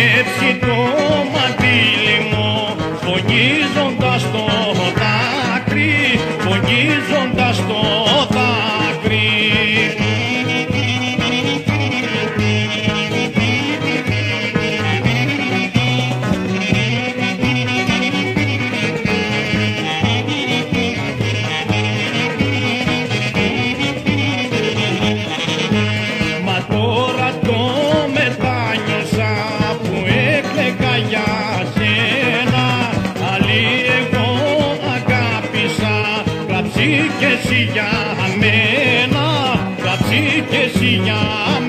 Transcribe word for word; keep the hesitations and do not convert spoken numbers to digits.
μαζέψει το μαντίλι μου, φωνίζοντας το δάκρυ, φωνίζοντας το δάκρυ. Μα τώρα το μετάνιωσα που έκλαιγα για σένα, άλλη εγώ αγάπησα, κλαψί κι εσύ για μένα, κλαψί κι εσύ για μένα.